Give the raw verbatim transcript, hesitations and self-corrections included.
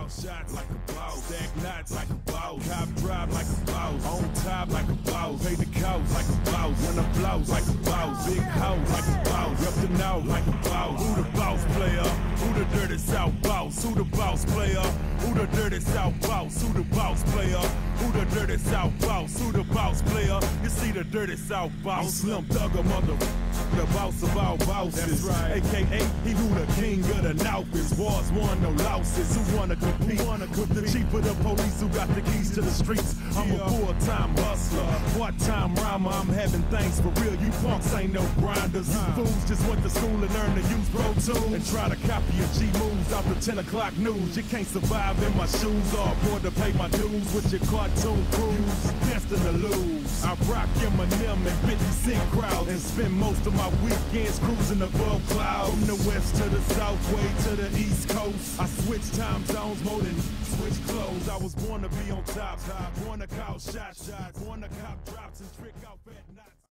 boss, shots like a boss, stack knots like a boss, cop drive like a boss, on top like a boss, pay the cost like a boss, when I blouse like a boss, big house like a boss, up the now like a boss. Who the boss player? Who the dirty South boss? Who the boss player? Who the dirty South boss? Who the boss player? Who the dirty South boss? Who the boss player? You see the dirty South boss. I'm Slim Thugger, mother. The boss of all bosses. That's right. A K A he who the king of the North is. Wars won, no losses. Who wanna compete? Who wanna compete? With the chief of the police who got the keys to the streets. I'm yeah. a full-time hustler, part-time rhymer. I'm having things for real. You punks ain't no grinders. You fools just went to school and learned to use Pro Tools and try to copy your G moves off the ten o'clock news. You can't survive in my shoes or afford to pay my dues with your cartoon crews. Destined to lose. I rock Eminem and fifty cent crowds and spend most of my weekends cruising above clouds. From the west to the south, way to the east coast. I switch time zones more than switch clothes. I was born to be on top, born to call shots, born to cop drops and trick out fat knots.